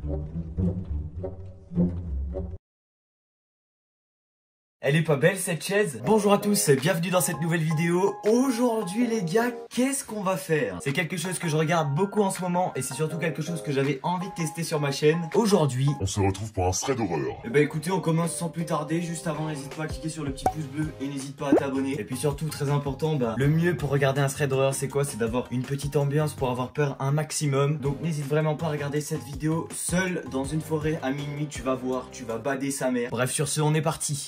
Elle est pas belle cette chaise? Bonjour à tous, bienvenue dans cette nouvelle vidéo. Aujourd'hui les gars, qu'est-ce qu'on va faire? C'est quelque chose que je regarde beaucoup en ce moment et c'est surtout quelque chose que j'avais envie de tester sur ma chaîne. Aujourd'hui, on se retrouve pour un thread d'horreur. Eh bah écoutez, on commence sans plus tarder. Juste avant, n'hésite pas à cliquer sur le petit pouce bleu et n'hésite pas à t'abonner. Et puis surtout, très important, le mieux pour regarder un thread d'horreur c'est quoi? C'est d'avoir une petite ambiance pour avoir peur un maximum. Donc n'hésite vraiment pas à regarder cette vidéo seul dans une forêt à minuit. Tu vas voir, tu vas bader sa mère. Bref, sur ce, on est parti.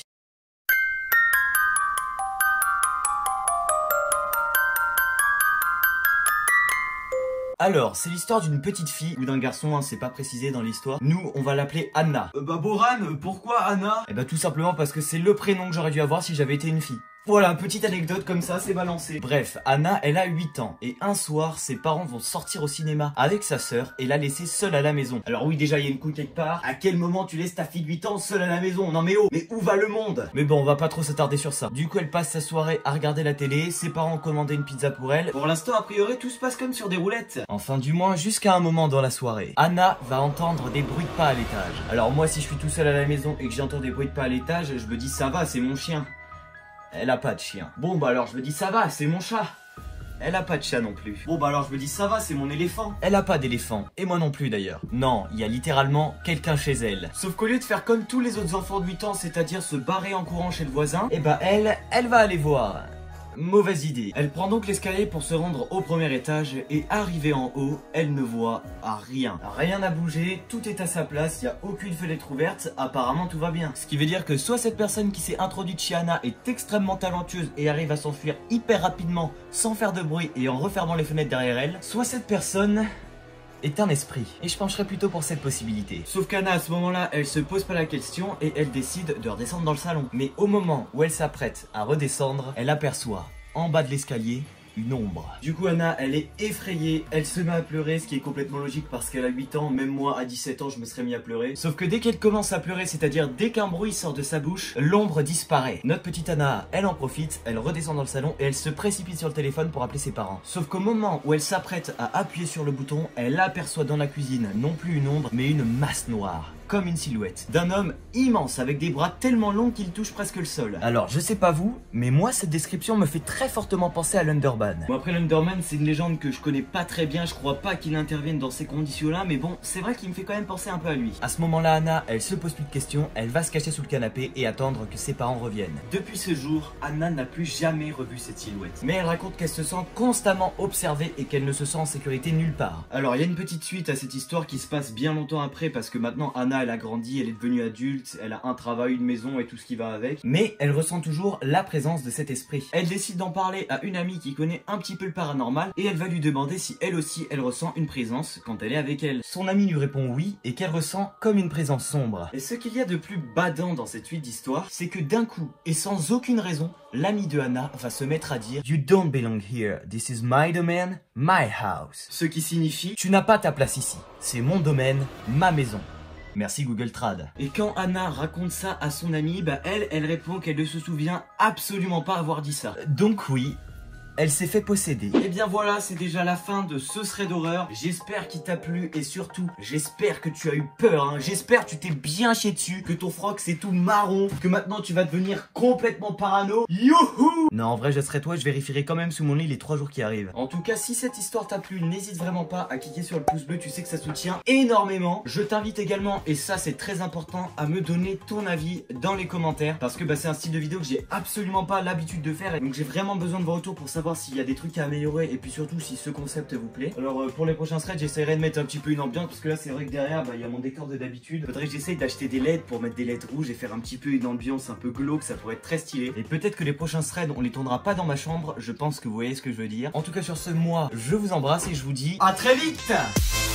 Alors, c'est l'histoire d'une petite fille ou d'un garçon, hein, c'est pas précisé dans l'histoire. Nous, on va l'appeler Anna. Boran, pourquoi Anna? Tout simplement parce que c'est le prénom que j'aurais dû avoir si j'avais été une fille. Voilà, petite anecdote comme ça, c'est balancé. Bref, Anna, elle a 8 ans. Et un soir, ses parents vont sortir au cinéma avec sa sœur et la laisser seule à la maison. Alors oui, déjà, il y a une couille quelque part. À quel moment tu laisses ta fille de 8 ans seule à la maison? Non mais oh, mais où va le monde? Mais bon, on va pas trop s'attarder sur ça. Du coup, elle passe sa soirée à regarder la télé. Ses parents ont commandé une pizza pour elle. Pour l'instant, a priori, tout se passe comme sur des roulettes. Enfin, du moins, jusqu'à un moment dans la soirée. Anna va entendre des bruits de pas à l'étage. Alors moi, si je suis tout seul à la maison et que j'entends des bruits de pas à l'étage, je me dis ça va, c'est mon chien. Elle a pas de chien. Bon alors je me dis ça va, c'est mon chat. Elle a pas de chat non plus. Bon alors je me dis ça va, c'est mon éléphant. Elle a pas d'éléphant. Et moi non plus d'ailleurs. Non, il y a littéralement quelqu'un chez elle. Sauf qu'au lieu de faire comme tous les autres enfants de 8 ans, c'est-à-dire se barrer en courant chez le voisin, elle va aller voir. Mauvaise idée. Elle prend donc l'escalier pour se rendre au premier étage et arrivée en haut, elle ne voit rien. Rien n'a bougé, tout est à sa place, il n'y a aucune fenêtre ouverte, apparemment tout va bien. Ce qui veut dire que soit cette personne qui s'est introduite chez Anna est extrêmement talentueuse et arrive à s'enfuir hyper rapidement sans faire de bruit et en refermant les fenêtres derrière elle, soit cette personne est un esprit. Et je pencherais plutôt pour cette possibilité. Sauf qu'Anna à ce moment-là, elle se pose pas la question et elle décide de redescendre dans le salon. Mais au moment où elle s'apprête à redescendre, elle aperçoit en bas de l'escalier une ombre. Du coup Anna, elle est effrayée, elle se met à pleurer, ce qui est complètement logique parce qu'elle a 8 ans, même moi à 17 ans je me serais mis à pleurer. Sauf que dès qu'elle commence à pleurer, c'est-à-dire dès qu'un bruit sort de sa bouche, l'ombre disparaît. Notre petite Anna, elle en profite, elle redescend dans le salon et elle se précipite sur le téléphone pour appeler ses parents. Sauf qu'au moment où elle s'apprête à appuyer sur le bouton, elle aperçoit dans la cuisine non plus une ombre, mais une masse noire. Comme une silhouette d'un homme immense avec des bras tellement longs qu'il touche presque le sol. Alors je sais pas vous, mais moi cette description me fait très fortement penser à l'Underman. Bon après l'Underman c'est une légende que je connais pas très bien, je crois pas qu'il intervienne dans ces conditions là, mais bon c'est vrai qu'il me fait quand même penser un peu à lui. À ce moment là Anna, elle se pose plus de questions, elle va se cacher sous le canapé et attendre que ses parents reviennent. Depuis ce jour, Anna n'a plus jamais revu cette silhouette. Mais elle raconte qu'elle se sent constamment observée et qu'elle ne se sent en sécurité nulle part. Alors il y a une petite suite à cette histoire qui se passe bien longtemps après parce que maintenant Anna elle a grandi, elle est devenue adulte, elle a un travail, une maison et tout ce qui va avec. Mais elle ressent toujours la présence de cet esprit. Elle décide d'en parler à une amie qui connaît un petit peu le paranormal et elle va lui demander si elle aussi elle ressent une présence quand elle est avec elle. Son amie lui répond oui et qu'elle ressent comme une présence sombre. Et ce qu'il y a de plus badant dans cette suite d'histoire, c'est que d'un coup et sans aucune raison, l'ami de Anna va se mettre à dire You don't belong here, this is my domain, my house. Ce qui signifie tu n'as pas ta place ici, c'est mon domaine, ma maison. Merci Google Trad. Et quand Anna raconte ça à son amie, elle répond qu'elle ne se souvient absolument pas avoir dit ça. Donc oui, elle s'est fait posséder. Et bien voilà, c'est déjà la fin de ce thread d'horreur. J'espère qu'il t'a plu et surtout, j'espère que tu as eu peur. J'espère que tu t'es bien chié dessus, que ton froc c'est tout marron, que maintenant tu vas devenir complètement parano. Youhou! Non, en vrai, je serai toi, je vérifierai quand même sous mon lit les 3 jours qui arrivent. En tout cas, si cette histoire t'a plu, n'hésite vraiment pas à cliquer sur le pouce bleu, tu sais que ça soutient énormément. Je t'invite également, et ça c'est très important, à me donner ton avis dans les commentaires. Parce que c'est un style de vidéo que j'ai absolument pas l'habitude de faire. Et donc j'ai vraiment besoin de vos retours pour savoir s'il y a des trucs à améliorer et puis surtout si ce concept vous plaît. Alors pour les prochains threads j'essaierai de mettre un petit peu une ambiance parce que là c'est vrai que derrière il y a mon décor de d'habitude. Faudrait que j'essaye d'acheter des LED pour mettre des LED rouges et faire un petit peu une ambiance un peu glauque, ça pourrait être très stylé. Et peut-être que les prochains threads on les tournera pas dans ma chambre, je pense que vous voyez ce que je veux dire. En tout cas sur ce, moi je vous embrasse et je vous dis à très vite.